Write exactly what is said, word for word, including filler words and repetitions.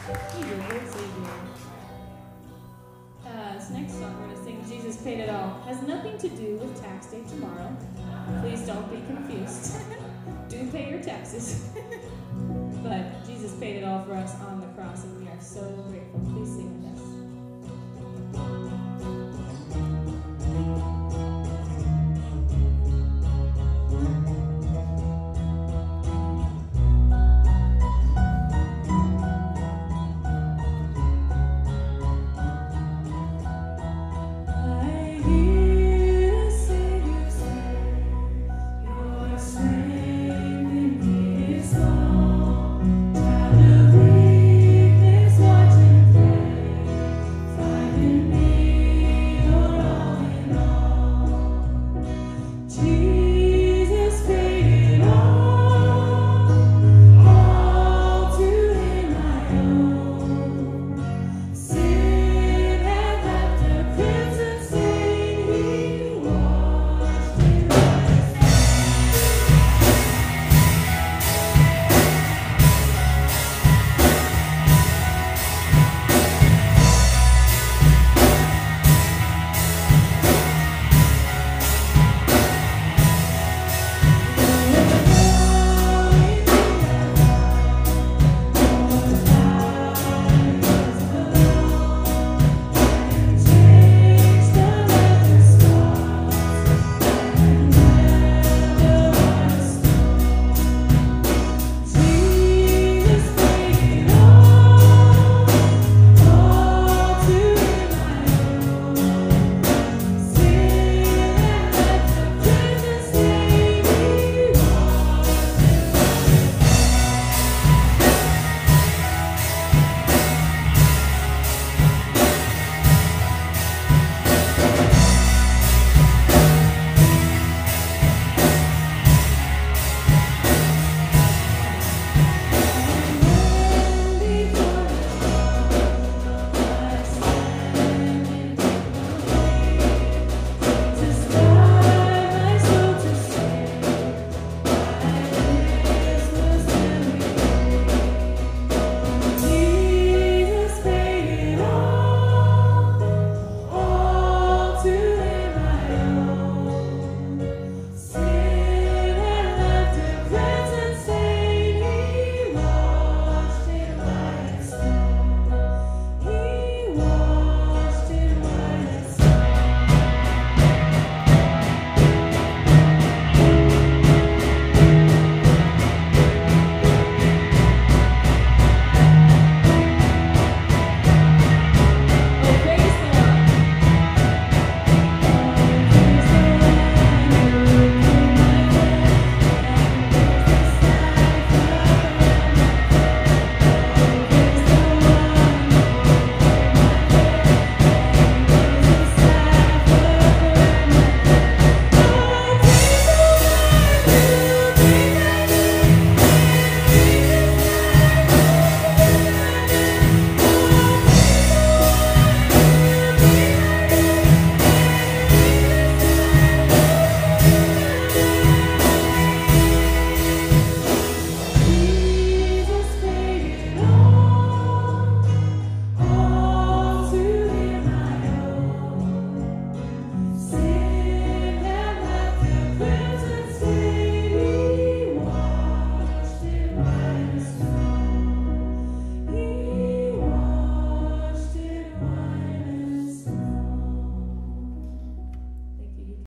He's a good Savior. Uh, this next song we're going to sing, Jesus Paid It All, has nothing to do with tax day tomorrow. Please don't be confused. Do pay your taxes. But Jesus paid it all for us on the cross, and we are so grateful. Please sing with us.